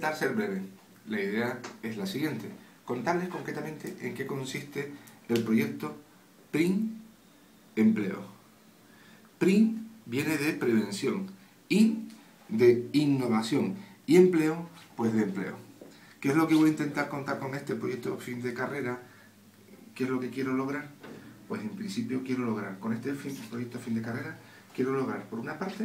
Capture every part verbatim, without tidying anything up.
intentar ser breve. La idea es la siguiente: contarles concretamente en qué consiste el proyecto P R I N Empleo. P R I N viene de prevención, IN de innovación y empleo, pues de empleo. ¿Qué es lo que voy a intentar contar con este proyecto fin de carrera? ¿Qué es lo que quiero lograr? Pues en principio quiero lograr, con este fin, proyecto fin de carrera, quiero lograr, por una parte,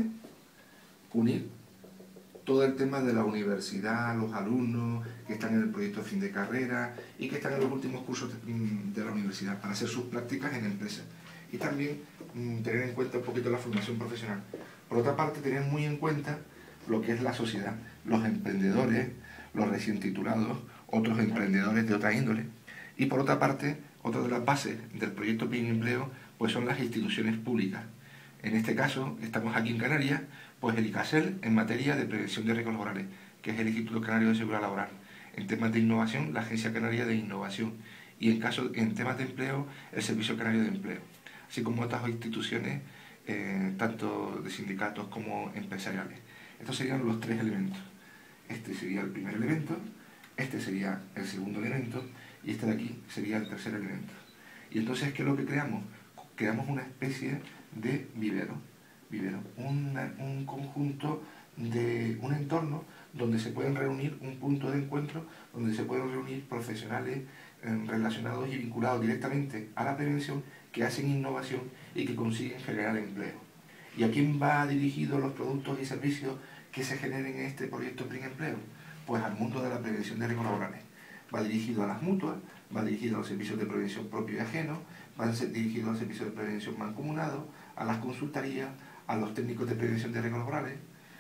unir todo el tema de la universidad, los alumnos que están en el proyecto fin de carrera y que están en los últimos cursos de, de la universidad para hacer sus prácticas en empresas. Y también mmm, tener en cuenta un poquito la formación profesional. Por otra parte, tener muy en cuenta lo que es la sociedad, los emprendedores, los recién titulados, otros emprendedores de otra índole. Y por otra parte, otra de las bases del proyecto P R I N Empleo pues son las instituciones públicas. En este caso, estamos aquí en Canarias, pues el ICASEL en materia de prevención de riesgos laborales, que es el Instituto Canario de Seguridad Laboral. En temas de innovación, la Agencia Canaria de Innovación. Y en, caso, en temas de empleo, el Servicio Canario de Empleo. Así como otras instituciones, eh, tanto de sindicatos como empresariales. Estos serían los tres elementos. Este sería el primer elemento, este sería el segundo elemento y este de aquí sería el tercer elemento. Y entonces, ¿qué es lo que creamos? Creamos una especie de vivero, vivero una, un conjunto de un entorno donde se pueden reunir, un punto de encuentro donde se pueden reunir profesionales eh, relacionados y vinculados directamente a la prevención, que hacen innovación y que consiguen generar empleo. ¿Y a quién va dirigido los productos y servicios que se generen en este proyecto P R I N Empleo? Pues al mundo de la prevención de riesgos laborales. Va dirigido a las mutuas, va dirigido a los servicios de prevención propios y ajenos, va dirigido a los servicios de prevención mancomunados, a las consultorías, a los técnicos de prevención de riesgos laborales,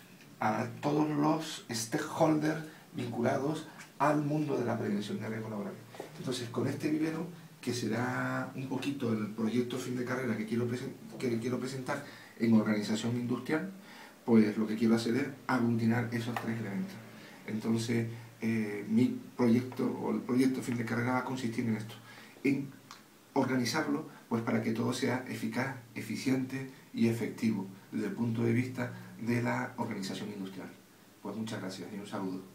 a todos los stakeholders vinculados al mundo de la prevención de riesgos laborales. Entonces, con este vivero, que será un poquito el proyecto fin de carrera que quiero, que quiero presentar en organización industrial, pues lo que quiero hacer es aglutinar esos tres elementos. Entonces, eh, mi proyecto o el proyecto fin de carrera va a consistir en esto, en organizarlo pues para que todo sea eficaz, eficiente y efectivo desde el punto de vista de la organización industrial. Pues muchas gracias y un saludo.